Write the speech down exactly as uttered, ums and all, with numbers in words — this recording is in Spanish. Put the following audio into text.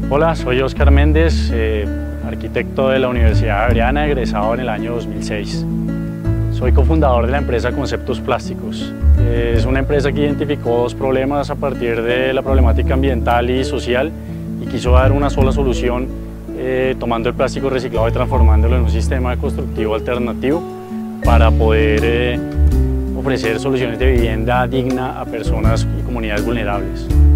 Hola, soy Oscar Méndez, eh, arquitecto de la Universidad Javeriana, egresado en el año dos mil seis. Soy cofundador de la empresa Conceptos Plásticos. Eh, es una empresa que identificó dos problemas a partir de la problemática ambiental y social y quiso dar una sola solución eh, tomando el plástico reciclado y transformándolo en un sistema constructivo alternativo para poder eh, ofrecer soluciones de vivienda digna a personas y comunidades vulnerables.